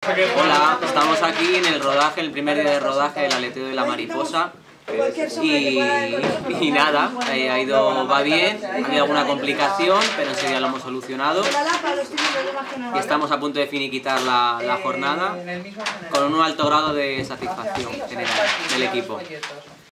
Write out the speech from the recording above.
Hola, estamos aquí en el rodaje, el primer día de rodaje del Aleteo de la Mariposa. Y nada, va bien, ha habido alguna complicación, pero enseguida lo hemos solucionado. Y estamos a punto de finiquitar la jornada con un alto grado de satisfacción general del equipo.